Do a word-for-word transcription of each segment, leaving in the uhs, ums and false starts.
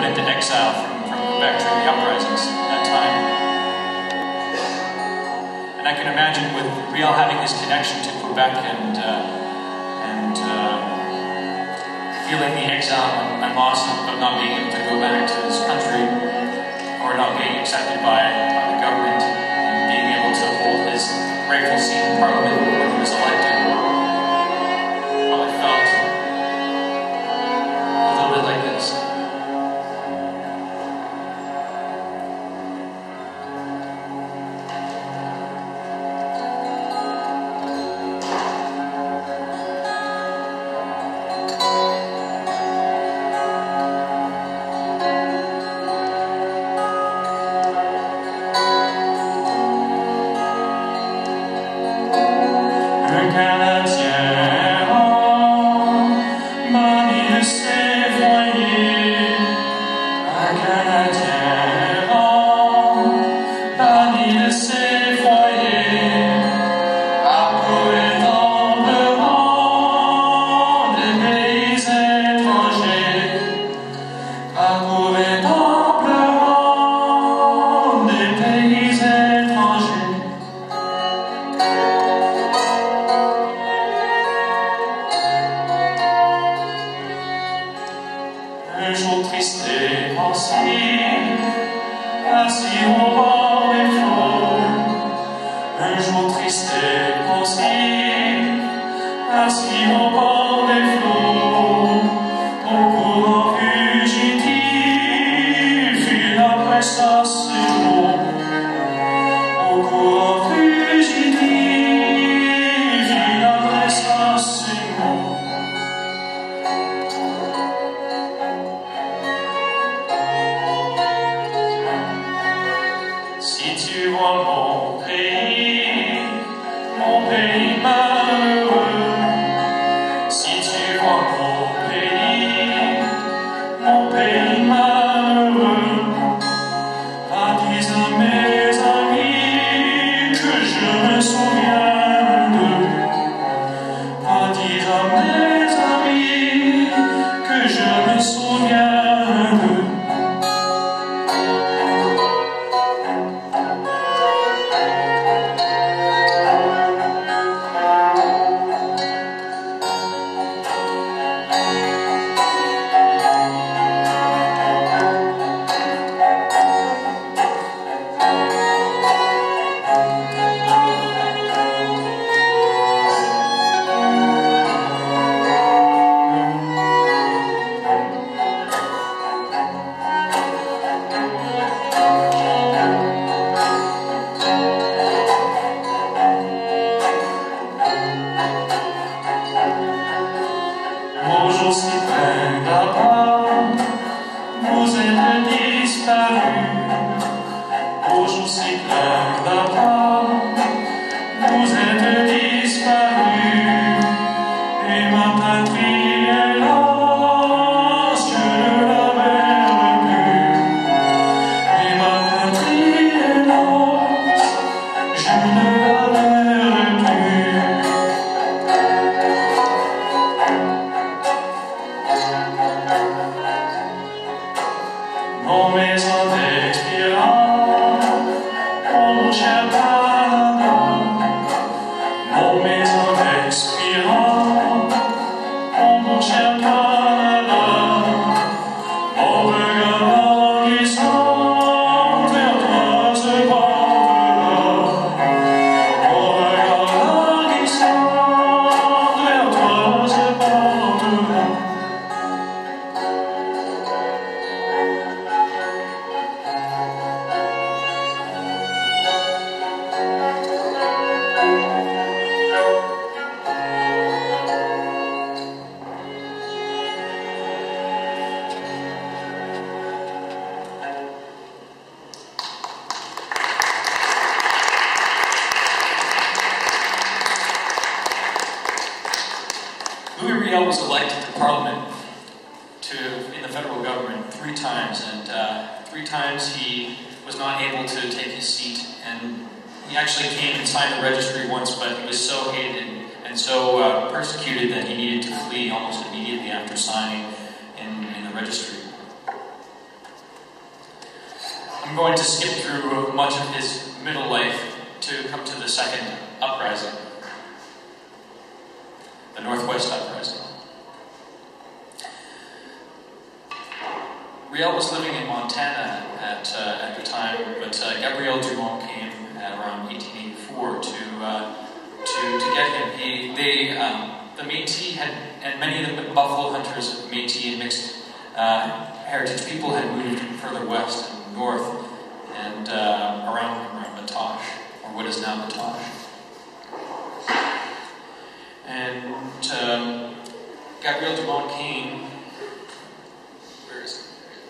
put into exile from, from Quebec during the uprisings at that time. And I can imagine with Riel having his connection to Quebec and uh, and uh, feeling the exile and loss of, of not being able to go back to his country or not being accepted by, by the government and being able to hold his rightful seat in Parliament when he was elected. Well, I felt a little bit like this. Louis Riel was elected to Parliament, to in the federal government, three times, and uh, three times he was not able to take his seat, and he actually came and signed the registry once, but he was so hated and so uh, persecuted that he needed to flee almost immediately after signing in, in the registry. I'm going to skip through much of his middle life to come to the second uprising, the Northwest Uprising. Riel was living in Montana at, uh, at the time, but uh, Gabriel Dumont came uh, around eighteen eighty-four to, uh, to, to get him. He, they, um, the Metis had, and many of the buffalo hunters, Metis and mixed uh, heritage people, had moved further west and north and uh, around, around Matoche, or what is now Matoche. And um, Gabriel Dumont came. Where is it?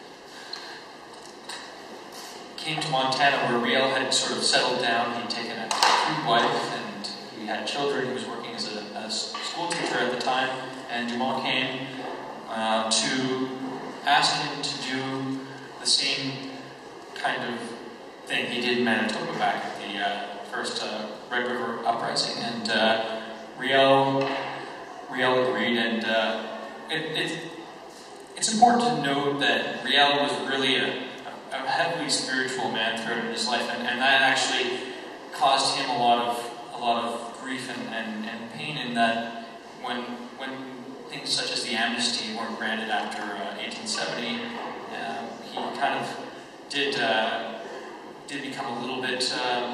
Came to Montana, where Riel had sort of settled down. He'd taken a cute wife, and he had children. He was working as a, a school teacher at the time, and Dumont came uh, to ask him to do the same kind of thing he did in Manitoba back at the uh, first uh, Red River Uprising, and uh, Riel, Riel agreed, and uh, it, it, it's important to note that Riel was really a a heavily spiritual man throughout his life, and, and that actually caused him a lot of a lot of grief and, and, and pain in that when when things such as the amnesty weren't granted after uh, eighteen seventy, uh, he kind of did uh, did become a little bit, um,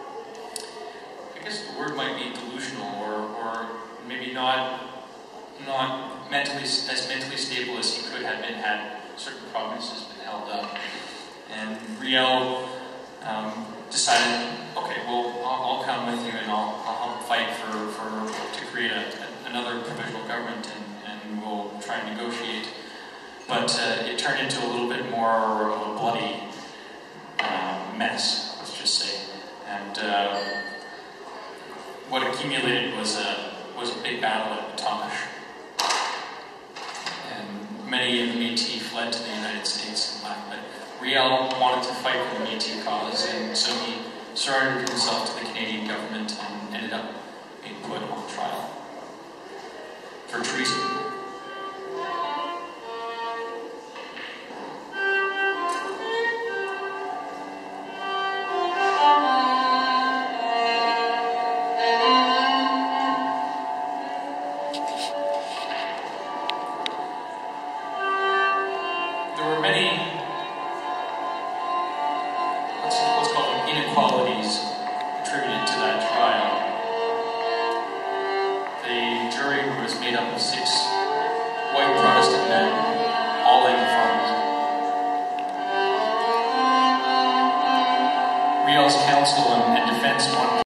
I guess the word might be delusional, or or maybe not not mentally as mentally stable as he could have been had certain promises been held up. And Riel um, decided, okay, well, I'll, I'll come with you, and I'll, I'll help fight for, for to create a, a, another provisional government, and, and we'll try and negotiate. But uh, it turned into a little bit more of a bloody uh, mess, let's just say. And uh, what accumulated was a was a big battle at Matoche, and many of the Metis fled to the United States and left. But Riel wanted to fight for the Metis cause, and so he surrendered himself to the Canadian government and ended up being put on trial for treason. There were many what's called inequalities attributed to that trial. The jury was made up of six white Protestant men, all in farms. Riel's counsel and, and defense wanted